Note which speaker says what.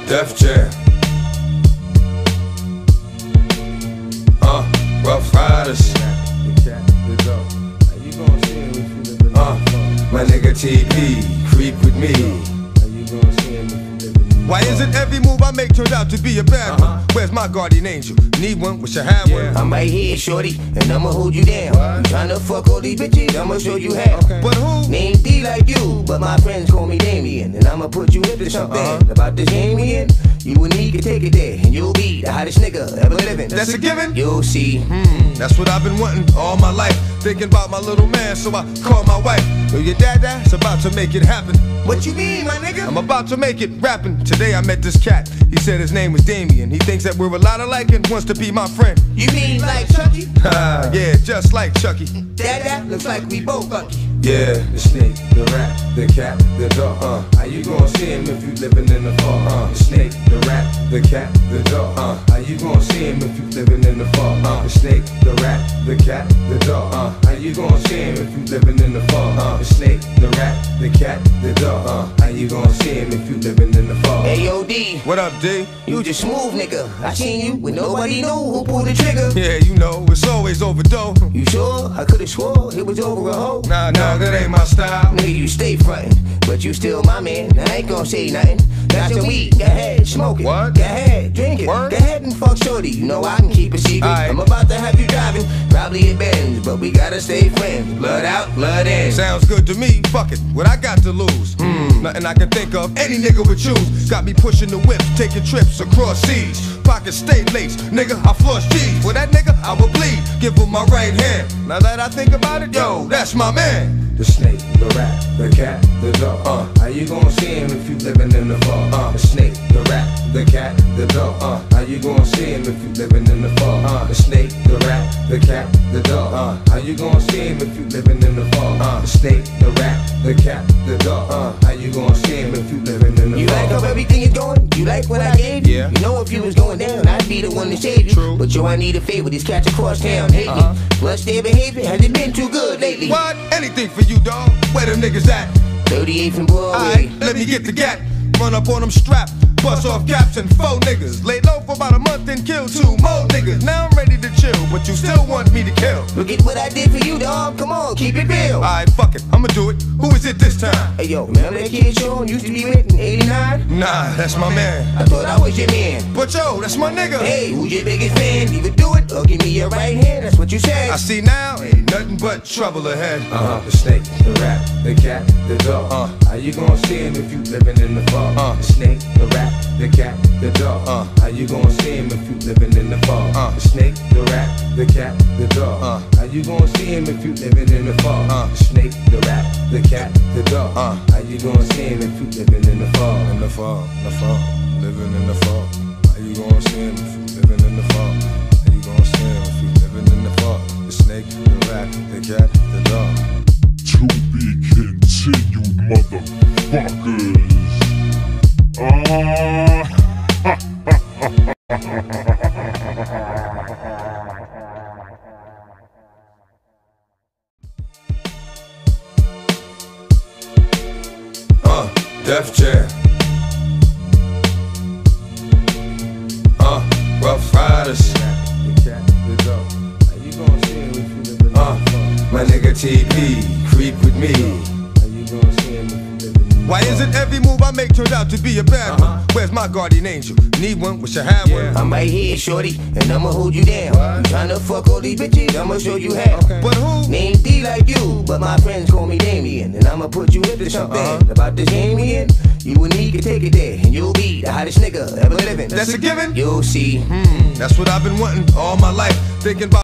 Speaker 1: Def Jam. Rough Riders. My nigga TP, creep with me. Why is it every move I make turns out to be a bad one? Where's my guardian angel? Need one? Wish I had one.
Speaker 2: I'm right here, shorty, and I'ma hold you down. You tryna fuck all these bitches, I'ma show you how.
Speaker 1: But who?
Speaker 2: Name D like you, but my friends call me Damien. And I'ma put you into something about this game we in. You and me can take it there, and you'll be the hottest nigga ever living.
Speaker 1: That's a given?
Speaker 2: You'll see.
Speaker 1: That's what I've been wanting all my life. Thinking about my little man, so I call my wife. Yo, your dad-dad's about to make it happen.
Speaker 2: What you mean, my nigga?
Speaker 1: I'm about to make it rapping. Today I met this cat. He said his name was Damien. He thinks that we're a lot alike and wants to be my friend.
Speaker 2: You mean like Chucky?
Speaker 1: Yeah, just like Chucky.
Speaker 2: Dad, looks like we both lucky.
Speaker 1: Yeah, the snake, the rat, the cat, the dog. How you gonna see him if you living in the fog? The snake, the rat, the cat, the dog. How you gonna see him if you living in the fog? The snake, the rat, the cat, the dog. How you gonna see him if you living in the fog? The snake, the rat, the cat, the dog. How you gonna see him if you living in the fog?
Speaker 2: Hey, yo, D.
Speaker 1: What up, D?
Speaker 2: You just smooth, nigga. I seen you when nobody knew who pulled the trigger.
Speaker 1: Yeah, you know, it's always over dough.
Speaker 2: You sure? I could've swore it was over a hoe.
Speaker 1: Nah, that ain't my style.
Speaker 2: Nigga, you stay frontin', but you still my man. I ain't gon' say nothing. Got your weed, go ahead, smoke it.
Speaker 1: What?
Speaker 2: Go ahead, drink it.
Speaker 1: Word?
Speaker 2: Go ahead and fuck shorty. You know I can keep a secret.
Speaker 1: Aight.
Speaker 2: I'm about to have you driving, probably a Benz, but we gotta stay friends. Blood out, blood in.
Speaker 1: Sounds good to me, fuck it, what I got to lose? Nothing I can think of, any nigga would choose. Got me pushing the whip, taking trips across seas. Pockets stay laced, nigga, I floss G's. For that nigga, I will bleed, give him my right hand. Now that I think about it, yo, that's my man. The snake, the rat, the cat, the dog. How you gonna see him if you living in the fog? The snake, the rat, the cat, the dog. How you gonna see him if you living in the fog? The snake, the rat, the cat, the dog. How you gonna see him if you living in the fog? The snake, the rat, the cat, the dog. How you gonna see him if you living in the fog?
Speaker 2: You like how everything is going? You like what I gave you?
Speaker 1: Yeah.
Speaker 2: You know if you was going down, I'd be the one to save you.
Speaker 1: True.
Speaker 2: But yo, I need a favor. These cats across town hate me. Plus their behavior hasn't been too good lately.
Speaker 1: What? Anything for you, dog. Where them niggas at?
Speaker 2: 38th and Broadway.
Speaker 1: Alright, let me get the gat. Run up on them strapped. Bust off caps and 4 niggas. Laid low for about a month and killed 2 more niggas. Now I'm ready to chill, but you still want me to kill.
Speaker 2: Look at what I did for you, dog. Come on, keep it real.
Speaker 1: Alright, fuck it, I'ma do it. Who is it this time?
Speaker 2: Hey yo, remember that kid Sean used to be with in 89?
Speaker 1: Nah, that's my man.
Speaker 2: I thought I was your man.
Speaker 1: But yo, that's my nigga.
Speaker 2: Hey, who's your biggest fan? Either do it or give me your right hand. That's what you said.
Speaker 1: I see now, ain't nothing but trouble ahead. The snake, the rat, the cat, the dog. How you gonna see him if you living in the fog? The snake, the rat, the cat, the dog. How you gonna see him if you living in the fog? The snake, the rat, the cat, the dog. How you gonna see him if you living in the fog? The snake, the rat, the cat, the dog. How you gonna see him if you living in the fog? In the fog, living in the fog. How you gonna see him if you living in the fog? How you gonna see him if you living in the fog? The snake, the rat, the cat, the dog.
Speaker 3: To be continued, motherfuckers.
Speaker 1: Def Jam. Rough Riders. My nigga TP, creep with me. Why is it every move I make turns out to be a bad one? Where's my guardian angel? Need one? Wish I had one.
Speaker 2: I'm right here, shorty, and I'ma hold you down. You tryna fuck all these bitches, I'ma show you how.
Speaker 1: But who?
Speaker 2: Name D like you, but my friends call me Damien. And I'ma put you into something about this game we in. You and me can take it there, and you'll be the hottest nigga ever living.
Speaker 1: That's a given?
Speaker 2: You'll see.
Speaker 1: That's what I've been wanting all my life. Thinking about